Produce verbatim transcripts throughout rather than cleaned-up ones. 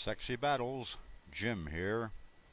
Sexy Battles, Jim here.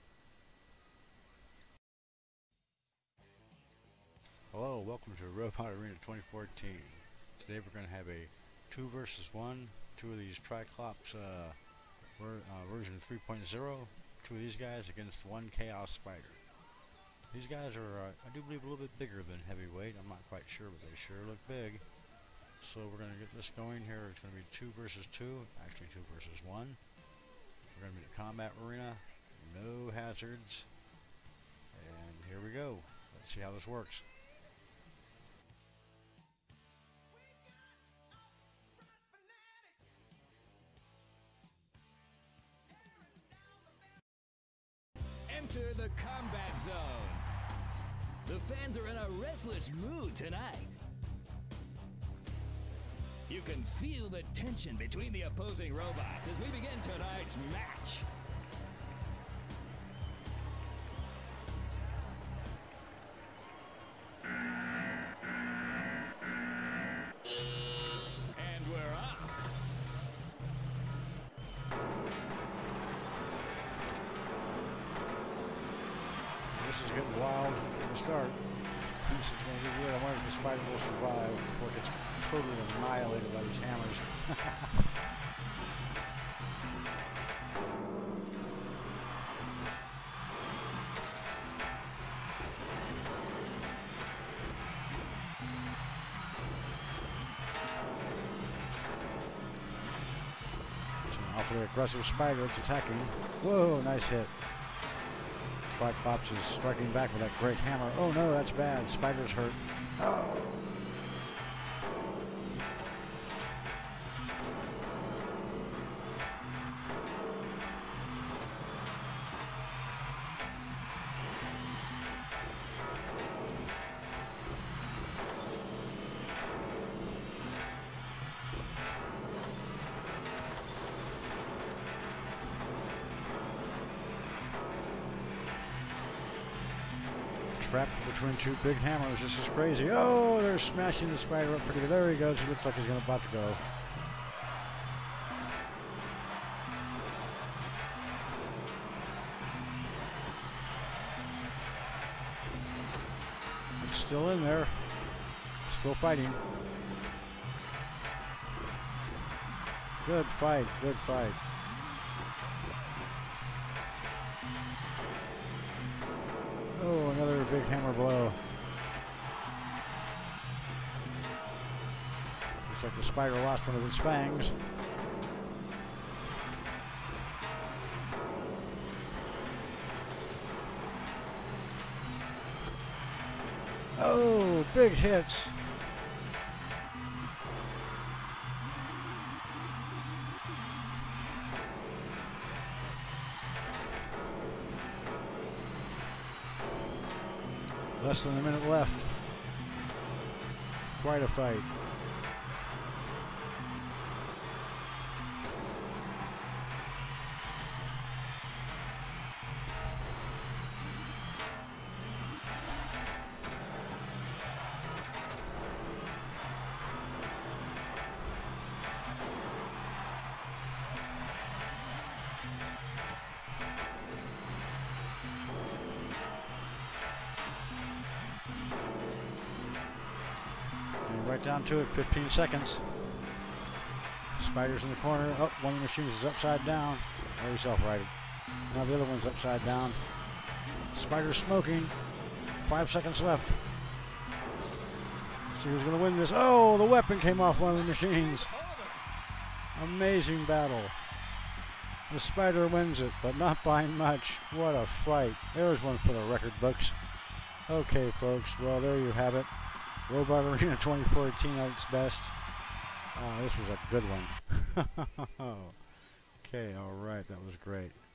Hello, welcome to Robot Arena twenty fourteen. Today we're going to have a two versus one, two of these Triclops uh, ver uh, version three point oh, two of these guys against one Chaos Spider. These guys are, uh, I do believe, a little bit bigger than heavyweight. I'm not quite sure, but they sure look big. So we're going to get this going here. It's going to be two versus two, actually two versus one. We're going to be in a combat arena, no hazards, and here we go. Let's see how this works. Enter the combat zone. The fans are in a restless mood tonight. You can feel the tension between the opposing robots as we begin tonight's match. And we're off. This is getting wild from the start. Thinks it's going to be good. I wonder if the spider will survive before it gets totally annihilated by these hammers. It's an awfully aggressive spider. It's attacking. Whoa, nice hit. Triclops is striking back with that great hammer. Oh no, that's bad. Spider's hurt. Oh. Trapped between two big hammers. This is crazy. Oh, they're smashing the spider up pretty good. There he goes. He looks like he's gonna about to go. It's still in there. Still fighting. Good fight. Good fight. Oh, another big hammer blow. Looks like the spider lost one of its fangs. Oh, big hits. Less than a minute left. Quite a fight. Right down to it, fifteen seconds. Spider's in the corner. Oh, one of the machines is upside down. Oh, he's self-righted. Now the other one's upside down. Spider's smoking. Five seconds left. Let's see who's going to win this. Oh, the weapon came off one of the machines. Amazing battle. The spider wins it, but not by much. What a fight. There's one for the record books. Okay, folks. Well, there you have it. Robot Arena twenty fourteen at its best. Oh, this was a good one. Okay, all right, that was great.